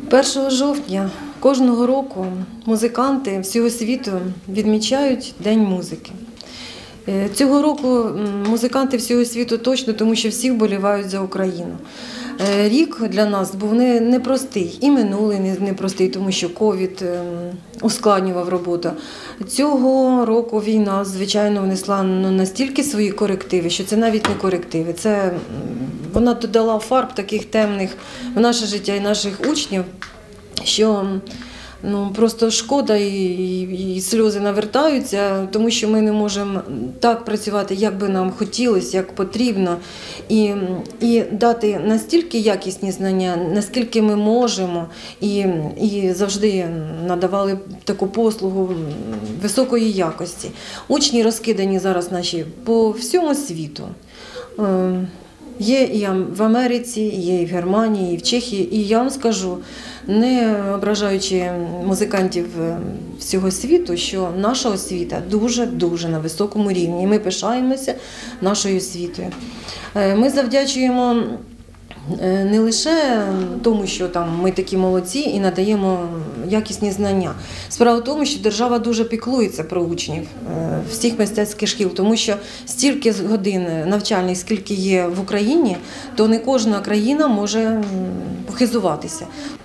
1 жовтня кожного року музиканти всього світу відмічають День музики. Цього року музиканти всього світу точно, тому що всі вболівають за Україну. Рік для нас був непростий, і минулий непростий, тому що ковід ускладнював роботу. Цього року війна, звичайно, внесла настільки свої корективи, що це навіть не корективи. Вона додала фарб таких темних в наше життя і наших учнів, що просто шкода і сльози навертаються, тому що ми не можемо так працювати, як би нам хотілося, як потрібно, і дати настільки якісні знання, наскільки ми можемо, і завжди надавали таку послугу високої якості. Учні розкидані зараз наші по всьому світу. Є і в Америці, є і в Германії, і в Чехії. І я вам скажу, не ображаючи музикантів всього світу, що наша освіта дуже-дуже на високому рівні. І ми пишаємося нашою освітою. Ми завдячуємо не лише тому, що ми такі молодці і надаємо якісні знання. Справа в тому, що держава дуже піклується про учнів всіх мистецьких шкіл, тому що стільки годин навчальних, скільки є в Україні, то не кожна країна може похизуватися.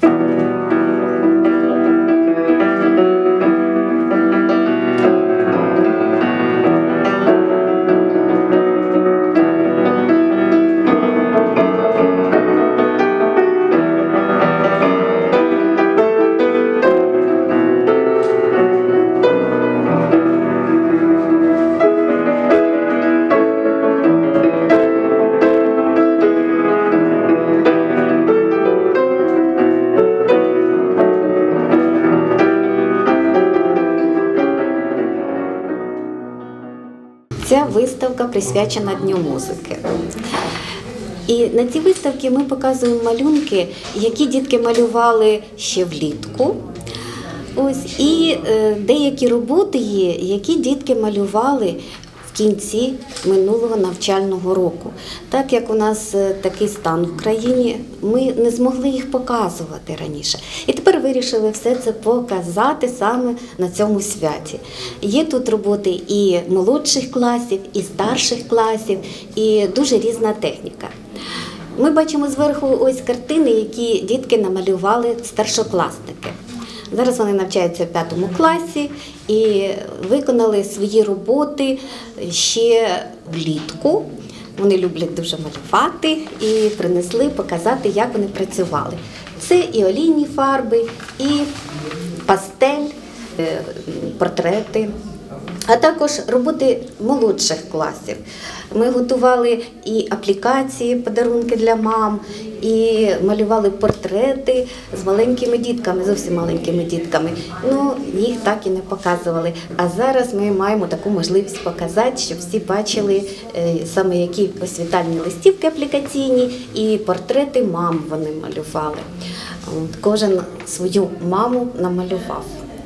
Ця виставка присвячена Дню музики. І на цій виставці ми показуємо малюнки, які дітки малювали ще влітку. І деякі роботи є, які дітки малювали в кінці минулого навчального року. Так як у нас такий стан в країні, ми не змогли їх показувати раніше. І тепер вирішили все це показати саме на цьому святі. Є тут роботи і молодших класів, і старших класів, і дуже різна техніка. Ми бачимо зверху ось картини, які дітки намалювали старшокласники. Зараз вони навчаються в 5 класі і виконали свої роботи ще влітку. Вони люблять дуже малювати і принесли показати, як вони працювали. Це і олійні фарби, і пастель, портрети, а також роботи молодших класів. Ми готували і аплікації, подарунки для мам, і малювали портрети з маленькими дітками, зовсім маленькими дітками. Їх так і не показували. А зараз ми маємо таку можливість показати, щоб всі бачили саме які ось вітальні листівки аплікаційні і портрети мам вони малювали. Кожен свою маму намалював.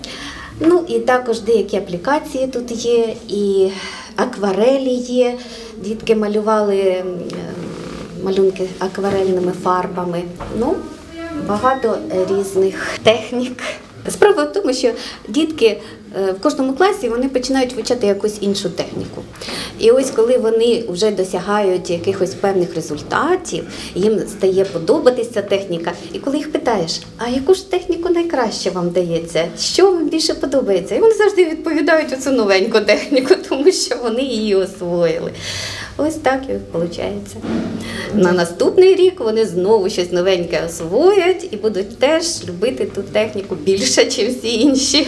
І також деякі аплікації тут є, і акварелі є. Дітки малювали малюнки акварельними фарбами. Багато різних технік. Справа в тому, що дітки в кожному класі вони починають вивчати якусь іншу техніку. І ось коли вони вже досягають якихось певних результатів, їм стає подобатися техніка. І коли їх питаєш, а яку ж техніку найкраще вам дається, що вам більше подобається? І вони завжди відповідають оцю новеньку техніку, тому що вони її освоїли. Ось так і виходить. На наступний рік вони знову щось новеньке освоять і будуть теж любити ту техніку більше, ніж всі інші.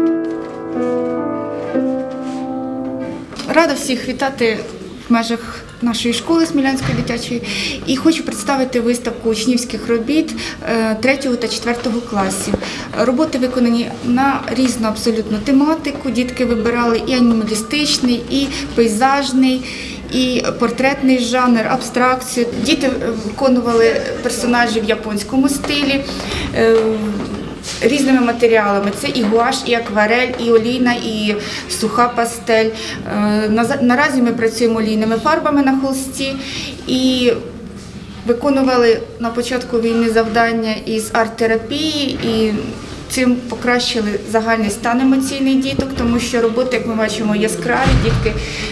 Рада всіх вітати в межах нашої школи Смілянської дитячої і хочу представити виставку учнівських робіт 3 та 4 класів. Роботи виконані на різну абсолютно тематику. Дітки вибирали і анімалістичний, і пейзажний, і портретний жанр, абстракцію. Діти виконували персонажів в японському стилі, різними матеріалами. Це і гуаш, і акварель, і олійна, і суха пастель. Наразі ми працюємо олійними фарбами на холсті і виконували на початку війни завдання із арт-терапії і цим покращили загальний стан емоційний діток, тому що роботи, як ми бачимо, яскраві, дітки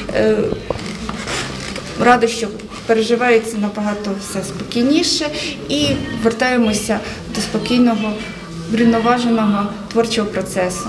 радощі переживаються набагато все спокійніше і вертаємося до спокійного, врівноваженого творчого процесу.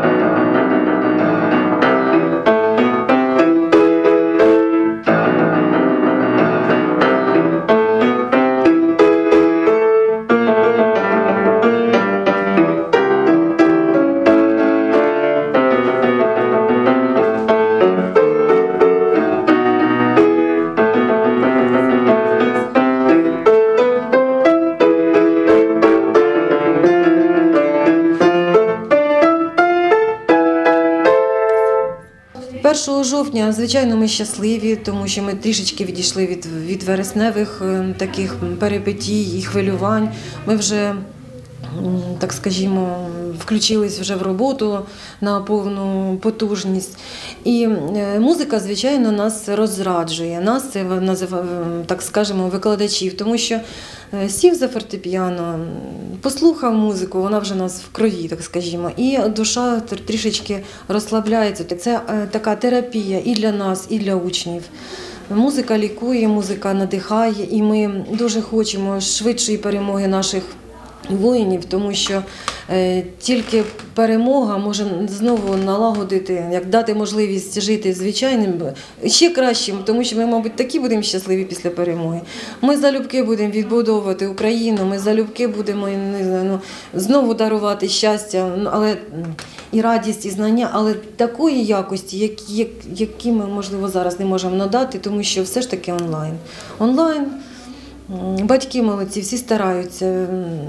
Першого жовтня, звичайно, ми щасливі, тому що ми трішечки відійшли від вересневих таких перипетій і хвилювань. Ми вже, так скажімо, включились вже в роботу на повну потужність. І музика, звичайно, нас розраджує, нас, так скажемо, викладачів, тому що сів за фортепіано, послухав музику, вона вже у нас в крові, так скажімо, і душа трішечки розслабляється. Це така терапія і для нас, і для учнів. Музика лікує, музика надихає, і ми дуже хочемо швидшої перемоги наших воїнів, тому що тільки перемога може знову налагодити, як дати можливість жити звичайним, ще кращим, тому що ми, мабуть, такі будемо щасливі після перемоги. Ми залюбки будемо відбудовувати Україну, ми залюбки будемо, не знаю, знову дарувати щастя, але і радість, і знання, але такої якості, які ми, можливо, зараз не можемо надати, тому що все ж таки онлайн. Онлайн. Батьки молодці, всі стараються.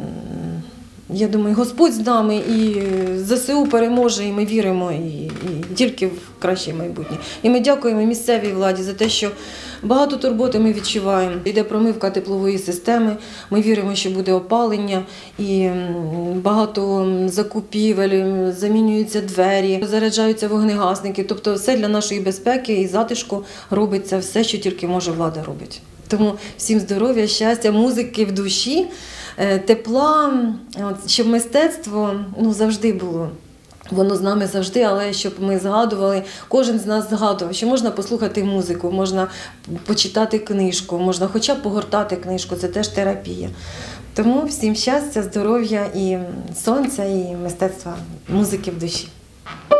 Я думаю, Господь з нами, і ЗСУ переможе, і ми віримо і тільки в краще майбутнє. І ми дякуємо місцевій владі за те, що багато турботи ми відчуваємо. Йде промивка теплової системи, ми віримо, що буде опалення, і багато закупівель, замінюються двері, заряджаються вогнегасники. Тобто все для нашої безпеки і затишку робиться все, що тільки може влада робить. Тому всім здоров'я, щастя, музики в душі, тепла, щоб мистецтво завжди було. Воно з нами завжди, але щоб ми згадували, кожен з нас згадував, що можна послухати музику, можна почитати книжку, можна хоча б погортати книжку, це теж терапія. Тому всім щастя, здоров'я і сонця, і мистецтва, музики в душі.